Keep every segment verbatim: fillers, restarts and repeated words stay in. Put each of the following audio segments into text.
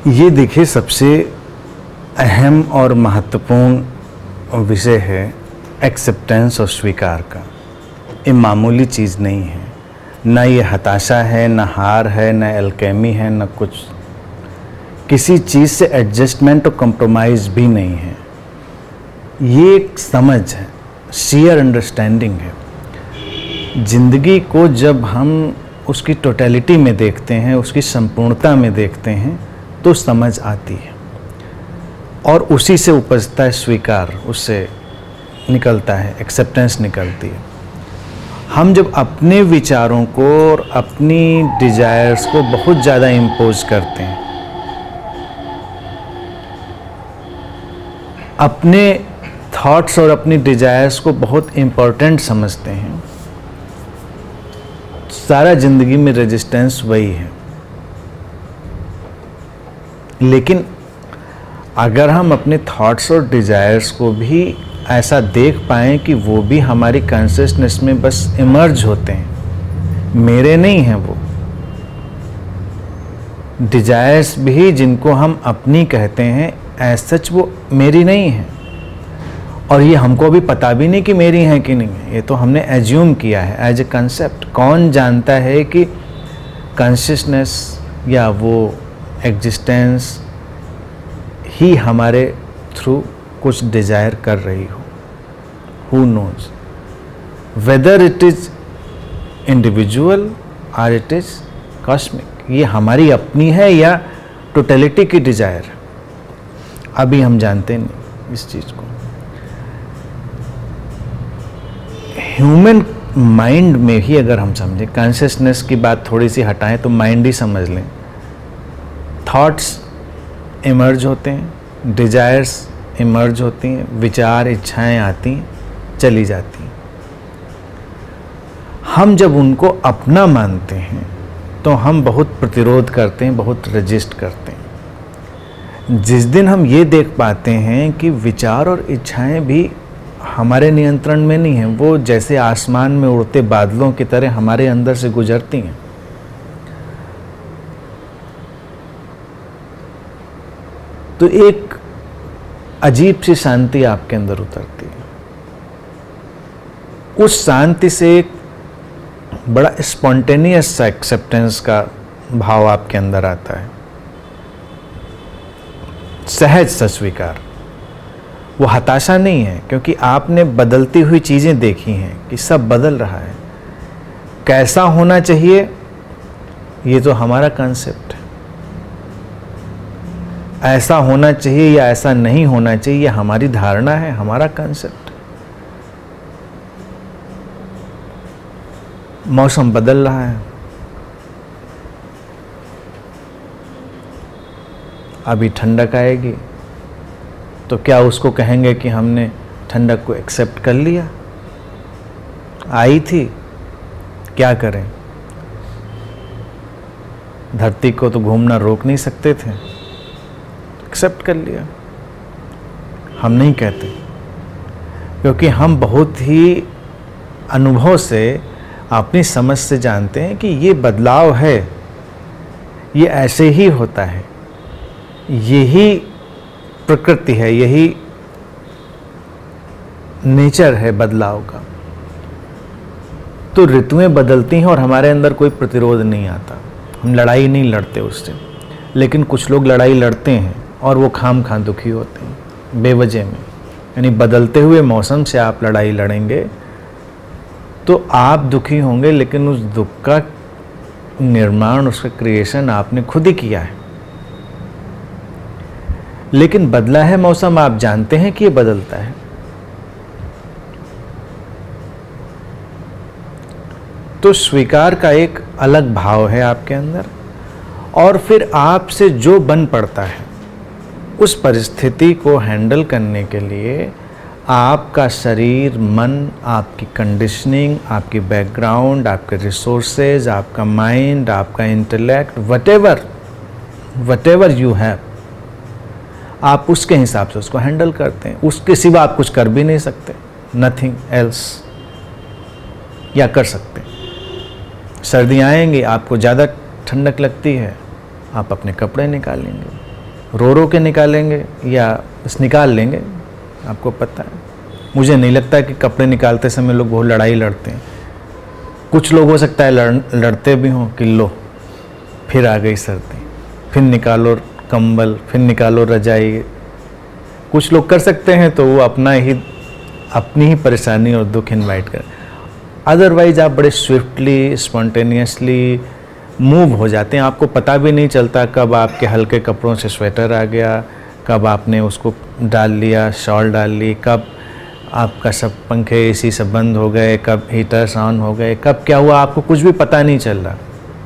ये देखिए सबसे अहम और महत्वपूर्ण विषय है एक्सेप्टेंस और स्वीकार का। ये मामूली चीज़ नहीं है, ना ये हताशा है, ना हार है, ना एल्केमी है, ना कुछ किसी चीज़ से एडजस्टमेंट और कंप्रोमाइज़ भी नहीं है। ये एक समझ है, शेयर अंडरस्टैंडिंग है। ज़िंदगी को जब हम उसकी टोटलिटी में देखते हैं, उसकी संपूर्णता में देखते हैं, तो समझ आती है और उसी से उपजता है स्वीकार, उससे निकलता है एक्सेप्टेंस निकलती है। हम जब अपने विचारों को और अपनी डिजायर्स को बहुत ज़्यादा इम्पोज करते हैं, अपने थॉट्स और अपनी डिजायर्स को बहुत इम्पोर्टेंट समझते हैं, सारा ज़िंदगी में रेजिस्टेंस वही है। लेकिन अगर हम अपने थॉट्स और डिजायर्स को भी ऐसा देख पाएँ कि वो भी हमारी कॉन्शियसनेस में बस इमर्ज होते हैं, मेरे नहीं हैं वो डिजायर्स भी, जिनको हम अपनी कहते हैं, एज सच वो मेरी नहीं है। और ये हमको भी पता भी नहीं कि मेरी हैं कि नहीं है, ये तो हमने एज्यूम किया है एज ए कंसेप्ट। कौन जानता है कि कॉन्शियसनेस या वो एग्जिस्टेंस ही हमारे थ्रू कुछ डिजायर कर रही हो? Who knows whether it is individual और इट इज कॉस्मिक। ये हमारी अपनी है या टोटलिटी की डिजायर? अभी हम जानते नहीं इस चीज को। ह्यूमन माइंड में ही अगर हम समझें, कॉन्शियसनेस की बात थोड़ी सी हटाएं तो माइंड ही समझ लें। थॉट्स इमर्ज होते हैं, डिजायर्स इमर्ज होती हैं, विचार इच्छाएं आती हैं, चली जाती हैं। हम जब उनको अपना मानते हैं तो हम बहुत प्रतिरोध करते हैं, बहुत रजिस्ट करते हैं। जिस दिन हम ये देख पाते हैं कि विचार और इच्छाएं भी हमारे नियंत्रण में नहीं हैं, वो जैसे आसमान में उड़ते बादलों की तरह हमारे अंदर से गुजरती हैं, तो एक अजीब सी शांति आपके अंदर उतरती है। उस शांति से एक बड़ा स्पॉन्टेनियस सा एक्सेप्टेंस का भाव आपके अंदर आता है, सहज सा स्वीकार। वो हताशा नहीं है, क्योंकि आपने बदलती हुई चीज़ें देखी हैं कि सब बदल रहा है। कैसा होना चाहिए ये तो हमारा कॉन्सेप्ट है, ऐसा होना चाहिए या ऐसा नहीं होना चाहिए ये हमारी धारणा है, हमारा कॉन्सेप्ट। मौसम बदल रहा है, अभी ठंडक आएगी तो क्या उसको कहेंगे कि हमने ठंडक को एक्सेप्ट कर लिया? आई थी, क्या करें? धरती को तो घूमना रोक नहीं सकते थे, एक्सेप्ट कर लिया। हम नहीं कहते, क्योंकि हम बहुत ही अनुभव से, अपनी समझ से जानते हैं कि ये बदलाव है, ये ऐसे ही होता है, यही प्रकृति है, यही नेचर है बदलाव का। तो ऋतुएं बदलती हैं और हमारे अंदर कोई प्रतिरोध नहीं आता, हम लड़ाई नहीं लड़ते उससे। लेकिन कुछ लोग लड़ाई लड़ते हैं और वो खाम खां दुखी होते हैं बेवजह में। यानी बदलते हुए मौसम से आप लड़ाई लड़ेंगे तो आप दुखी होंगे, लेकिन उस दुख का निर्माण, उसका क्रिएशन आपने खुद ही किया है। लेकिन बदला है मौसम, आप जानते हैं कि ये बदलता है, तो स्वीकार का एक अलग भाव है आपके अंदर। और फिर आपसे जो बन पड़ता है उस परिस्थिति को हैंडल करने के लिए आपका शरीर, मन, आपकी कंडीशनिंग, आपकी बैकग्राउंड, आपके रिसोर्सेज, आपका माइंड, आपका intellect, whatever whatever you have, आप उसके हिसाब से उसको हैंडल करते हैं। उसके सिवा आप कुछ कर भी नहीं सकते, नथिंग एल्स। या कर सकते हैं, सर्दियाँ आएंगी, आपको ज़्यादा ठंडक लगती है, आप अपने कपड़े निकालेंगे, रो रो के निकालेंगे या बस निकाल लेंगे, आपको पता है। मुझे नहीं लगता कि कपड़े निकालते समय लोग बहुत लड़ाई लड़ते हैं। कुछ लोग हो सकता है लड़ लड़ते भी हों कि लो फिर आ गई सर्दी, फिर निकालो कंबल, फिर निकालो रजाई। कुछ लोग कर सकते हैं तो वो अपना ही अपनी ही परेशानी और दुख इनवाइट करें। अदरवाइज आप बड़े स्विफ्टली स्पॉन्टेनियसली मूव हो जाते हैं, आपको पता भी नहीं चलता कब आपके हल्के कपड़ों से स्वेटर आ गया, कब आपने उसको डाल लिया, शॉल डाल ली, कब आपका सब पंखे एसी सब बंद हो गए, कब हीटर्स ऑन हो गए, कब क्या हुआ आपको कुछ भी पता नहीं चल रहा।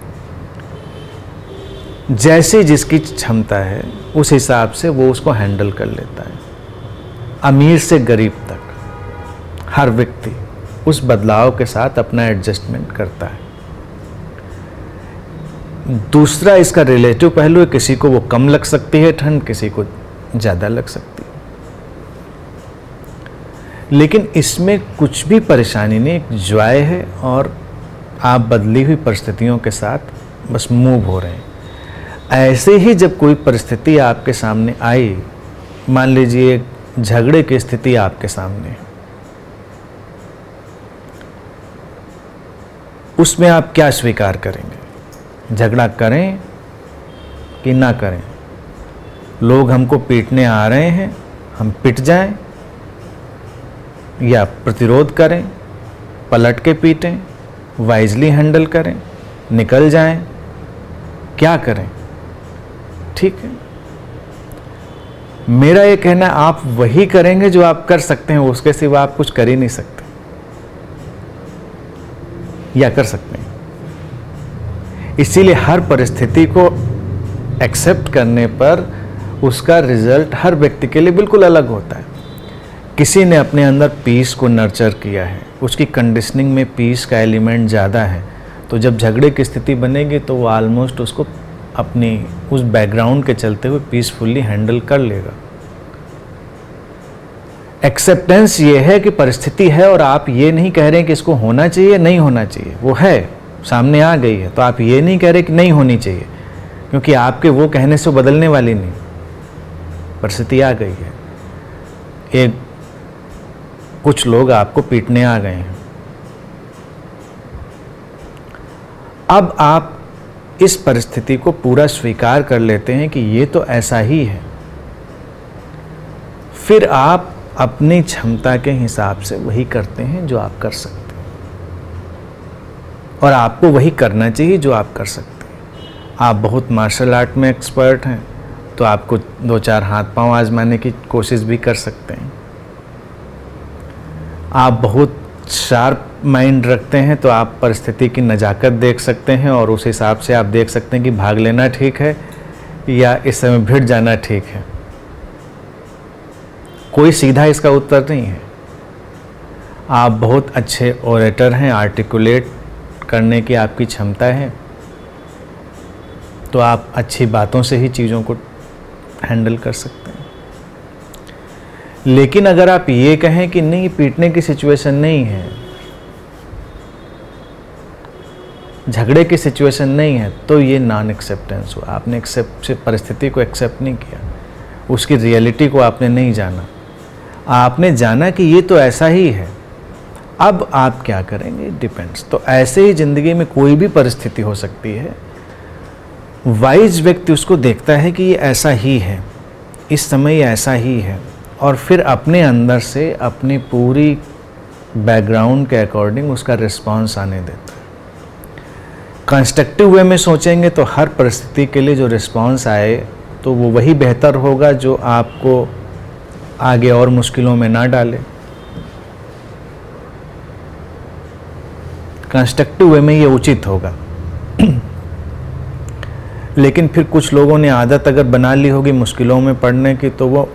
जैसी जिसकी क्षमता है उस हिसाब से वो उसको हैंडल कर लेता है। अमीर से गरीब तक हर व्यक्ति उस बदलाव के साथ अपना एडजस्टमेंट करता है। दूसरा इसका रिलेटिव पहलू है, किसी को वो कम लग सकती है ठंड, किसी को ज़्यादा लग सकती है, लेकिन इसमें कुछ भी परेशानी नहीं, एक जॉय है और आप बदली हुई परिस्थितियों के साथ बस मूव हो रहे हैं। ऐसे ही जब कोई परिस्थिति आपके सामने आई, मान लीजिए झगड़े की स्थिति आपके सामने, उसमें आप क्या स्वीकार करेंगे? झगड़ा करें कि ना करें? लोग हमको पीटने आ रहे हैं, हम पिट जाएं, या प्रतिरोध करें, पलट के पीटें, वाइजली हैंडल करें, निकल जाएं, क्या करें? ठीक है, मेरा ये कहना है आप वही करेंगे जो आप कर सकते हैं, उसके सिवा आप कुछ कर ही नहीं सकते, या कर सकते हैं। इसीलिए हर परिस्थिति को एक्सेप्ट करने पर उसका रिजल्ट हर व्यक्ति के लिए बिल्कुल अलग होता है। किसी ने अपने अंदर पीस को नर्चर किया है, उसकी कंडीशनिंग में पीस का एलिमेंट ज़्यादा है, तो जब झगड़े की स्थिति बनेगी तो वो ऑलमोस्ट उसको अपनी उस बैकग्राउंड के चलते हुए पीसफुली हैंडल कर लेगा। एक्सेप्टेंस ये है कि परिस्थिति है और आप ये नहीं कह रहे कि इसको होना चाहिए, नहीं होना चाहिए, वो है, सामने आ गई है, तो आप ये नहीं कह रहे कि नहीं होनी चाहिए, क्योंकि आपके वो कहने से बदलने वाली नहीं, परिस्थिति आ गई है। एक कुछ लोग आपको पीटने आ गए हैं, अब आप इस परिस्थिति को पूरा स्वीकार कर लेते हैं कि ये तो ऐसा ही है, फिर आप अपनी क्षमता के हिसाब से वही करते हैं जो आप कर सकते हैं, और आपको वही करना चाहिए जो आप कर सकते हैं। आप बहुत मार्शल आर्ट में एक्सपर्ट हैं तो आपको दो चार हाथ पांव आजमाने की कोशिश भी कर सकते हैं। आप बहुत शार्प माइंड रखते हैं तो आप परिस्थिति की नज़ाकत देख सकते हैं और उस हिसाब से आप देख सकते हैं कि भाग लेना ठीक है या इस समय भिड़ जाना ठीक है। कोई सीधा इसका उत्तर नहीं है। आप बहुत अच्छे ओरेटर हैं, आर्टिकुलेट करने की आपकी क्षमता है, तो आप अच्छी बातों से ही चीज़ों को हैंडल कर सकते हैं। लेकिन अगर आप ये कहें कि नहीं, पीटने की सिचुएशन नहीं है, झगड़े की सिचुएशन नहीं है, तो ये नॉन एक्सेप्टेंस हुआ। आपने एक्सेप्ट परिस्थिति को एक्सेप्ट नहीं किया, उसकी रियलिटी को आपने नहीं जाना। आपने जाना कि ये तो ऐसा ही है, अब आप क्या करेंगे डिपेंड्स। तो ऐसे ही ज़िंदगी में कोई भी परिस्थिति हो सकती है, वाइज व्यक्ति उसको देखता है कि ये ऐसा ही है, इस समय ये ऐसा ही है, और फिर अपने अंदर से अपनी पूरी बैकग्राउंड के अकॉर्डिंग उसका रिस्पॉन्स आने देता है। कंस्ट्रक्टिव वे में सोचेंगे तो हर परिस्थिति के लिए जो रिस्पॉन्स आए तो वो वही बेहतर होगा जो आपको आगे और मुश्किलों में ना डाले। कंस्ट्रक्टिव वे में ये उचित होगा। लेकिन फिर कुछ लोगों ने आदत अगर बना ली होगी मुश्किलों में पड़ने की, तो वो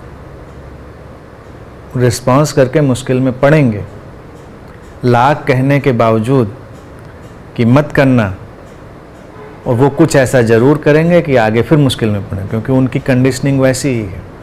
रिस्पॉन्स करके मुश्किल में पड़ेंगे, लाख कहने के बावजूद कि मत करना, और वो कुछ ऐसा ज़रूर करेंगे कि आगे फिर मुश्किल में पड़े, क्योंकि उनकी कंडीशनिंग वैसी ही है।